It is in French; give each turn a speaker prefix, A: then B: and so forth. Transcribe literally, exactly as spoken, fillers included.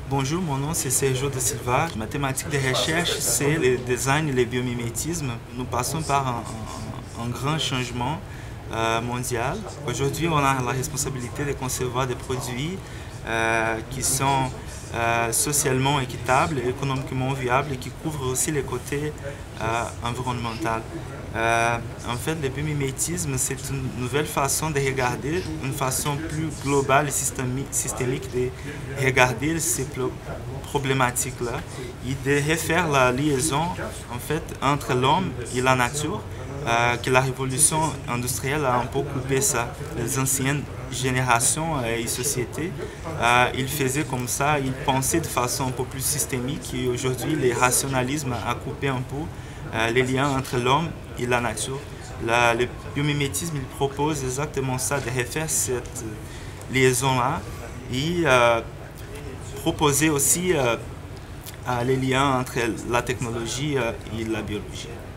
A: Bonjour, mon nom c'est Sergio da Silva. Ma thématique de recherche c'est le design et le biomimétisme. Nous passons par un, un, un grand changement euh, mondial. Aujourd'hui, on a la responsabilité de concevoir des produits euh, qui sont euh, socialement équitables, économiquement viables et qui couvrent aussi les côtés euh, environnementaux. Euh, en fait, le biomimétisme, c'est une nouvelle façon de regarder, une façon plus globale et systémique de regarder ces problématiques-là et de refaire la liaison en fait, entre l'homme et la nature, euh, que la révolution industrielle a un peu coupé ça. Les anciennes générations euh, et sociétés, euh, ils faisaient comme ça, ils pensaient de façon un peu plus systémique et aujourd'hui, le rationalisme a coupé un peu euh, les liens entre l'homme et la nature. La, le biomimétisme, il propose exactement ça, de refaire cette liaison-là et euh, proposer aussi euh, les liens entre la technologie euh, et la biologie.